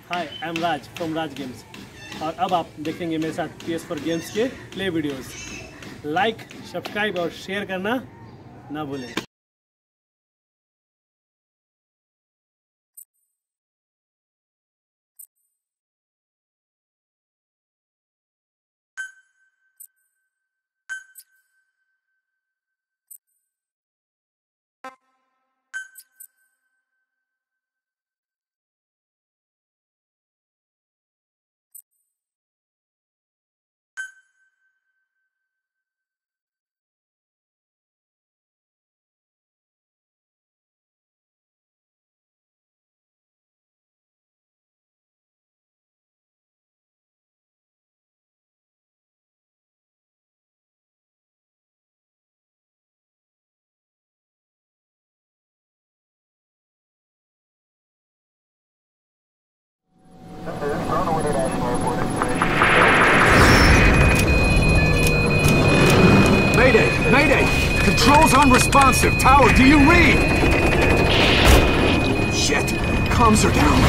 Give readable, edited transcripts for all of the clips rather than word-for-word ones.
Hi I am Raj from Raj games. और अब आप देखेंगे मेरे साथ PS4 गेम्स के प्ले वीडियोस। लाइक, सब्सक्राइब और शेयर करना ना भूलें। Mayday! Mayday! Controls unresponsive. Tower, do you read? Shit! Comms are down.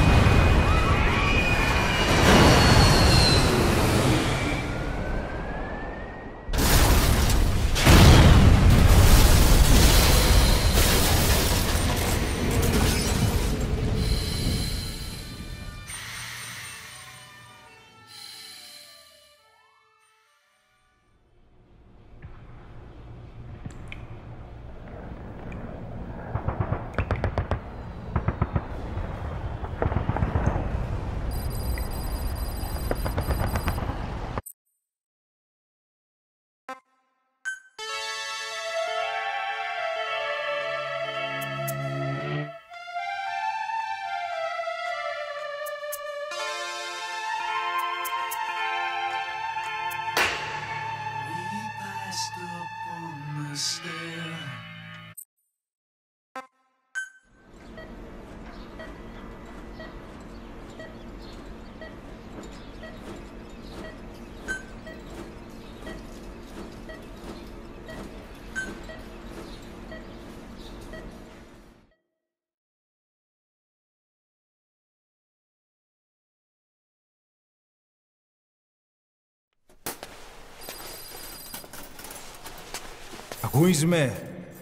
Ακούεις με?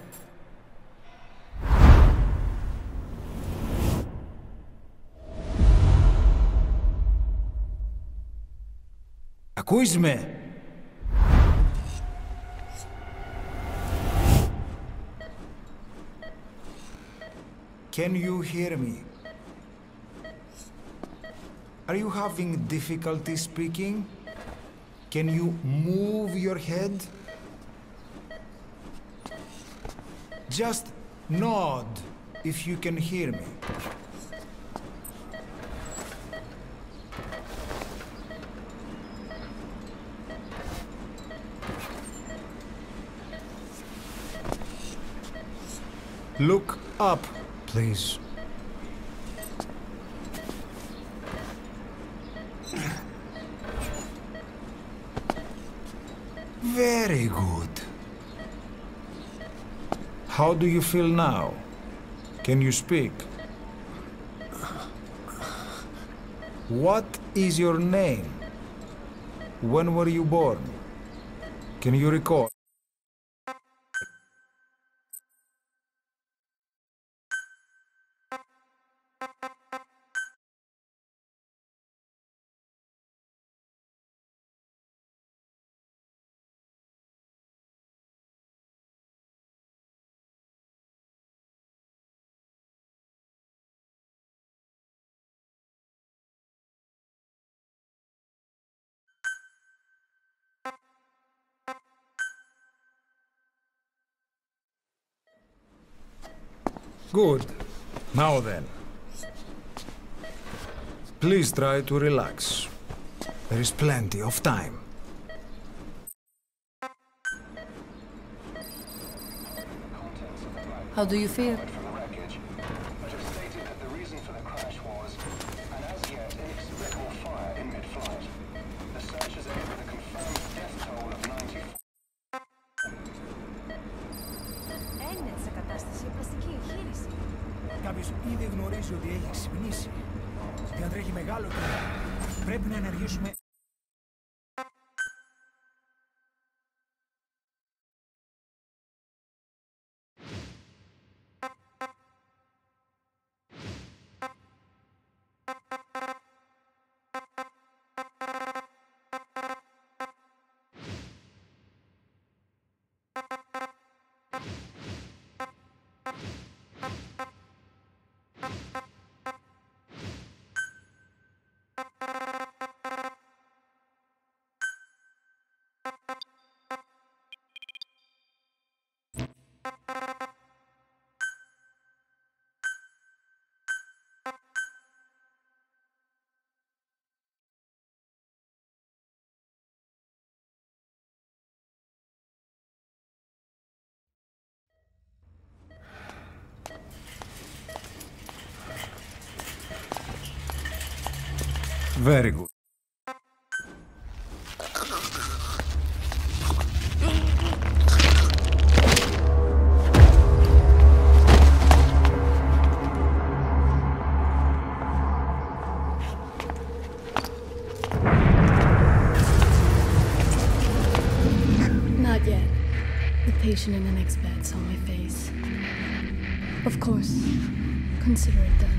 Ακούεις με? Can you hear me? Are you having difficulty speaking? Can you move your head? Just nod if you can hear me. Look up, please. Very good. How do you feel now? Can you speak? What is your name? When were you born? Can you recall? Good. Now then. Please try to relax. There is plenty of time. How do you feel? Κάποιος ήδη γνωρίζει ότι έχει ξυπνήσει. τρέχει μεγάλο καιρό. Πρέπει να ενεργήσουμε. Very good. Not yet. The patient in the next bed saw my face. Of course. Consider it done.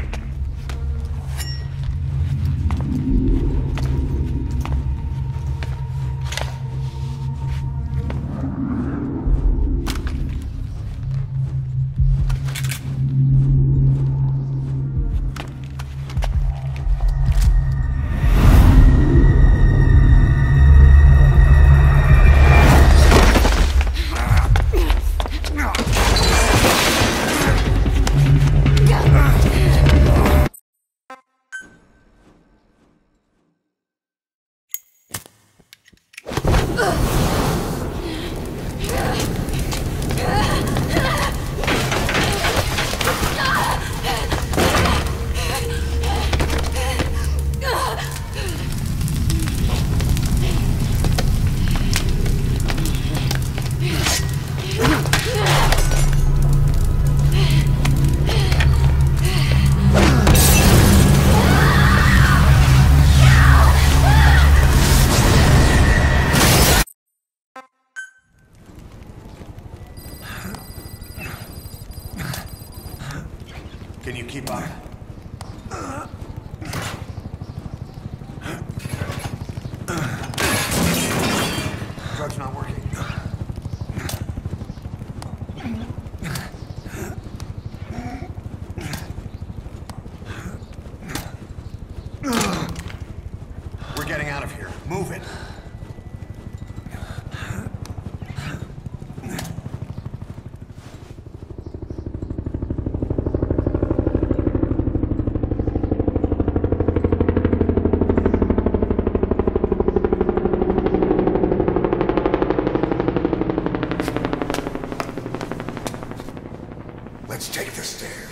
Can you keep up? Drug's not working. We're getting out of here. Move it. Let's take the stairs.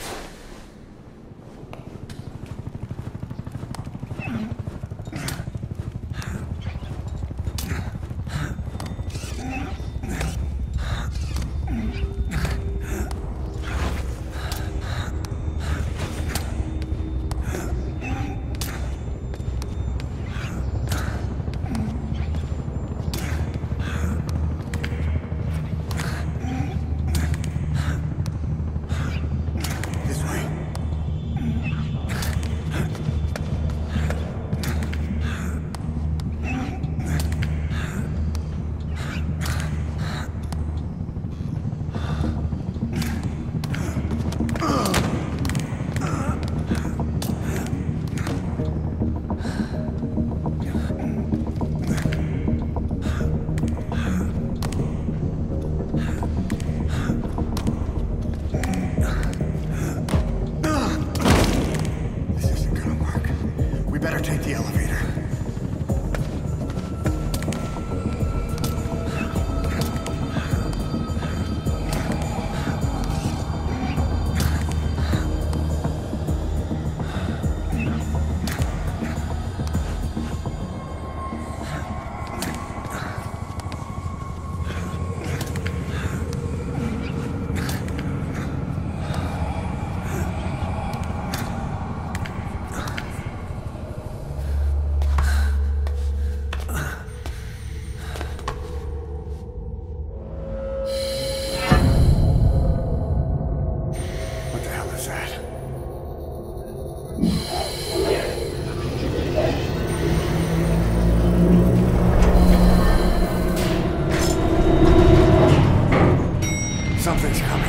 Something's coming.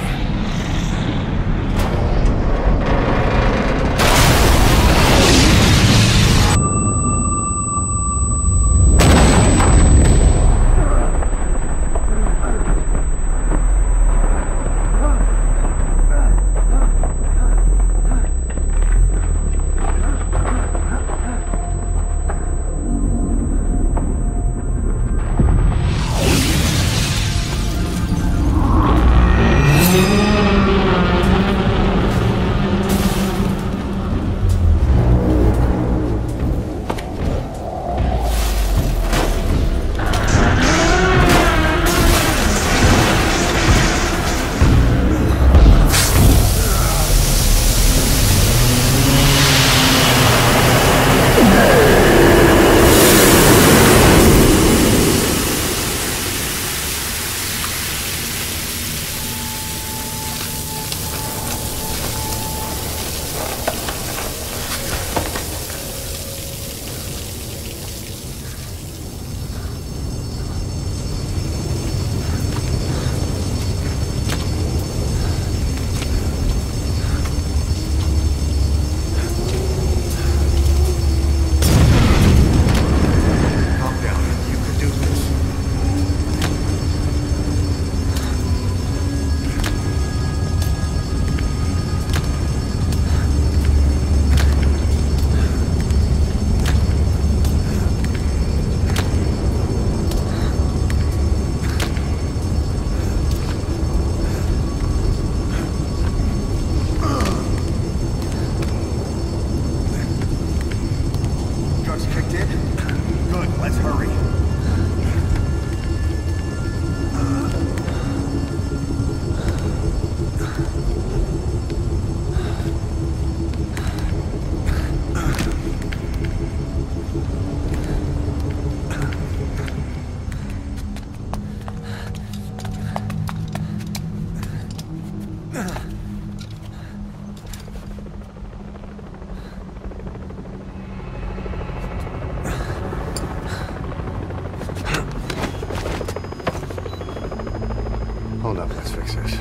Hold up, let's fix this.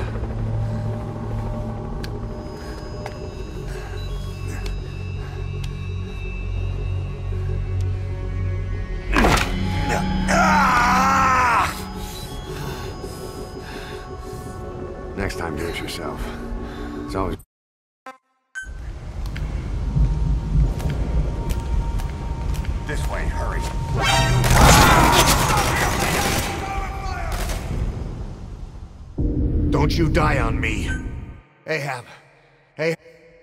Next time, do it yourself. It's always... This way, hurry. Don't you die on me. Ahab. Ahab.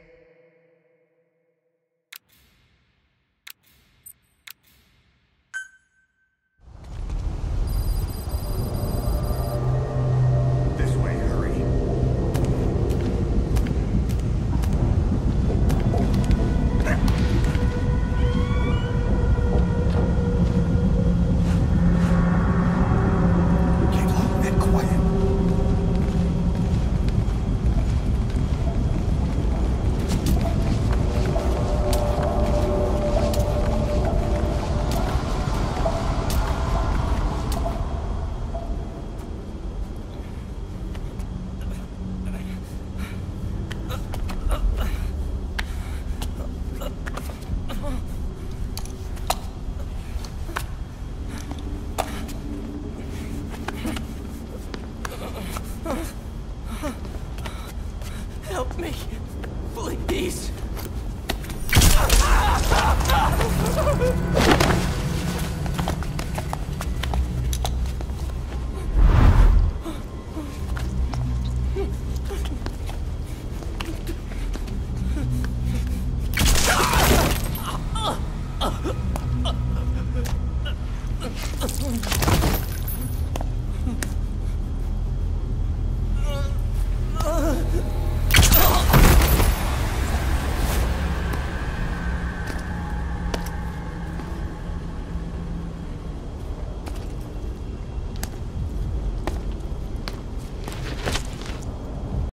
This way, hurry. Kayla, and quiet. Help me, please.